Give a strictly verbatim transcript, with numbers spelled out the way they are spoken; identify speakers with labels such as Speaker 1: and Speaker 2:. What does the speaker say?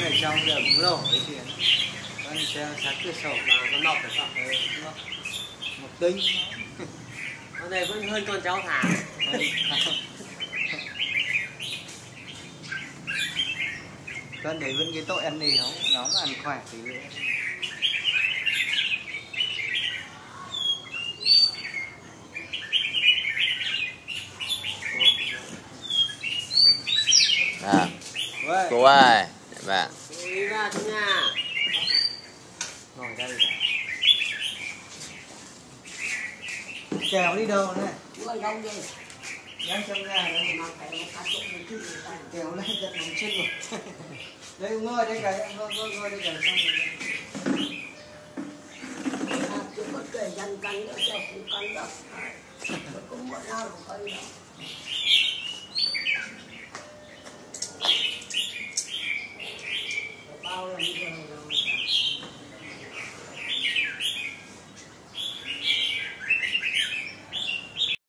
Speaker 1: ở trong giờ cũng lỗ cái chuyện con xe sát cửa sổ
Speaker 2: và con mọc phải không?
Speaker 1: ừ, một tính
Speaker 2: Con này vẫn hơn con cháu thả.
Speaker 1: con thấy vẫn cái tội ăn này không nó mà ăn khỏe thì nữa.
Speaker 3: À, cô ơi, bạn.
Speaker 2: Đi ra trong nhà.
Speaker 1: Ngồi đây rồi. Kèo đi đâu này?
Speaker 4: Ngồi đâu đi?
Speaker 1: Đang trong nhà đây.
Speaker 4: Mà phải một cái chỗ một chút gì đây.
Speaker 1: Kèo này giật nóng chân rồi. Đây ngồi đây cái, ngồi ngồi ngồi đây cái xong rồi.
Speaker 4: À, chứ có kể dân cắn nữa, chứ không cắn đâu. Cũng một nào cũng coi đâu.